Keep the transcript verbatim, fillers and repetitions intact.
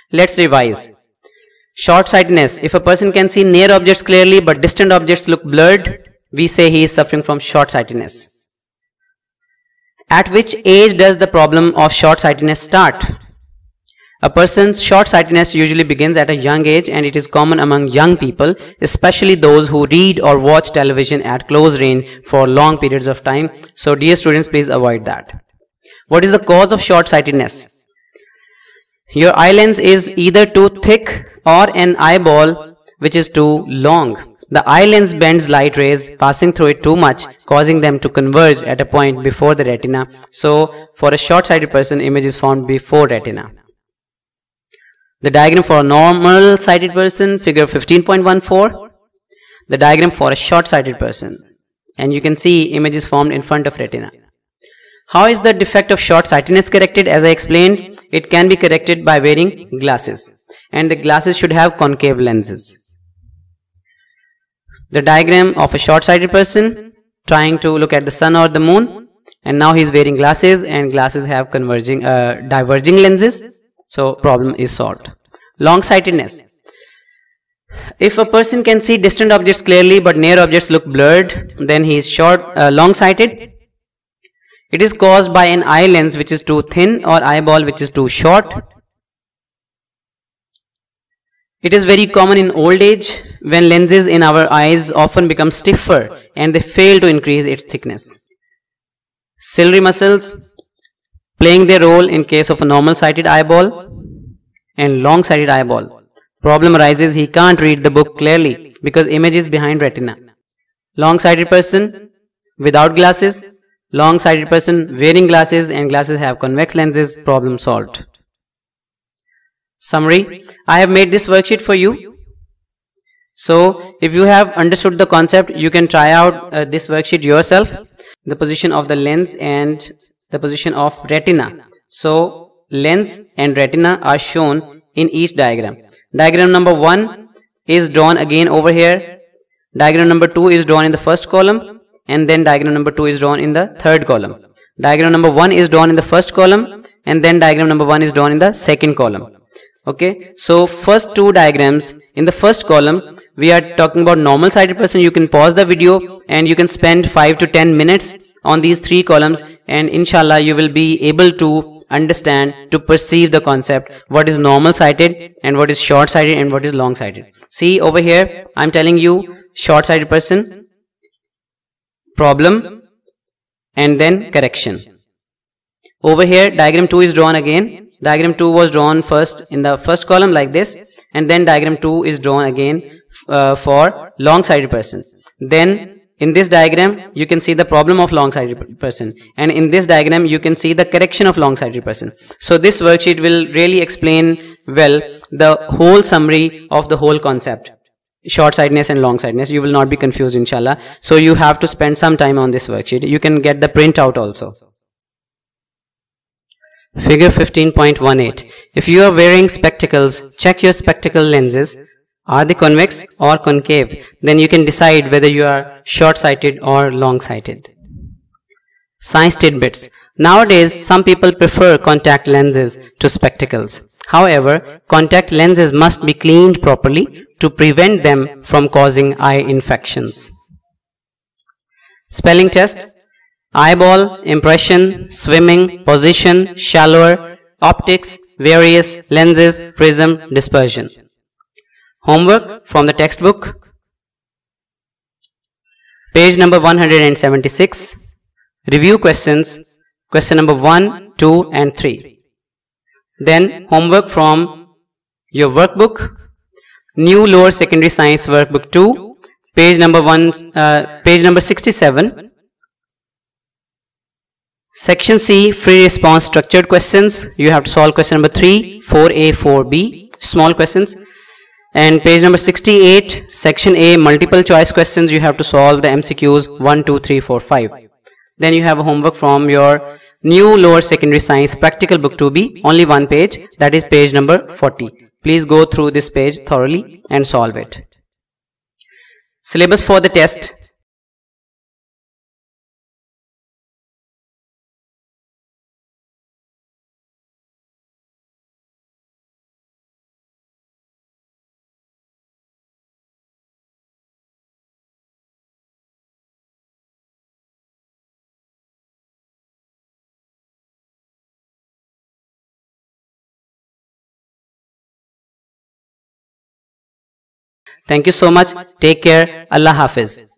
Let's revise. Short-sightedness. If a person can see near objects clearly but distant objects look blurred, we say he is suffering from short-sightedness. At which age does the problem of short-sightedness start? A person's short-sightedness usually begins at a young age, and it is common among young people, especially those who read or watch television at close range for long periods of time. So dear students, please avoid that. What is the cause of short-sightedness? Your eye lens is either too thick or an eyeball which is too long. The eye lens bends light rays passing through it too much, causing them to converge at a point before the retina. So for a short-sighted person, image is formed before retina. The diagram for a normal sighted person, figure fifteen point one four. The diagram for a short-sighted person. And you can see image is formed in front of retina. How is the defect of short-sightedness corrected? As I explained, it can be corrected by wearing glasses. And the glasses should have concave lenses. The diagram of a short-sighted person trying to look at the sun or the moon. And now he is wearing glasses, and glasses have converging, uh, diverging lenses. So problem is solved. Long-sightedness. If a person can see distant objects clearly but near objects look blurred, then he is short, uh, long-sighted. It is caused by an eye lens which is too thin or eyeball which is too short. It is very common in old age when lenses in our eyes often become stiffer and they fail to increase its thickness. Ciliary muscles playing their role in case of a normal-sighted eyeball and long-sighted eyeball. Problem arises, he can't read the book clearly because image is behind retina. Long-sighted person without glasses, long-sighted person wearing glasses, and glasses have convex lenses. Problem solved. Summary. I have made this worksheet for you. So if you have understood the concept, you can try out uh, this worksheet yourself. The position of the lens and the position of retina. So lens and retina are shown in each diagram. Diagram number one is drawn again over here. Diagram number two is drawn in the first column, and then diagram number two is drawn in the third column. Diagram number one is drawn in the first column, and then diagram number one is drawn in the second column. Okay, so first two diagrams, in the first column we are talking about normal sighted person. You can pause the video and you can spend five to ten minutes on these three columns, and inshallah you will be able to understand, to perceive the concept, what is normal sighted and what is short sighted and what is long sighted. See over here, I am telling you short sighted person, problem, and then correction. Over here diagram two is drawn again. Diagram two was drawn first in the first column like this, and then diagram two is drawn again uh, for long-sighted person. Then in this diagram you can see the problem of long-sighted person, and in this diagram you can see the correction of long-sighted person. So this worksheet will really explain well the whole summary of the whole concept, short-sightedness and long-sightedness. You will not be confused, inshallah. So you have to spend some time on this worksheet. You can get the printout also. Figure fifteen point one eight. If you are wearing spectacles, check your spectacle lenses. Are they convex or concave? Then you can decide whether you are short-sighted or long-sighted. Science tidbits. Nowadays, some people prefer contact lenses to spectacles. However, contact lenses must be cleaned properly to prevent them from causing eye infections. Spelling test. Eyeball, impression, swimming, position, shallower, optics, various, lenses, prism, dispersion. Homework from the textbook. Page number one hundred seventy-six. Review questions. Question number one, two and three. Then homework from your workbook. New Lower Secondary Science Workbook two. Page number one, uh, page number sixty-seven. Section C, free response structured questions. You have to solve question number three, four A, four B, small questions. And page number sixty-eight, section A, multiple choice questions. You have to solve the M C Qs one, two, three, four, five. Then you have a homework from your new lower secondary science practical book two B, only one page, that is page number forty. Please go through this page thoroughly and solve it. Syllabus for the test. Thank you so much. Take care. Allah Hafiz.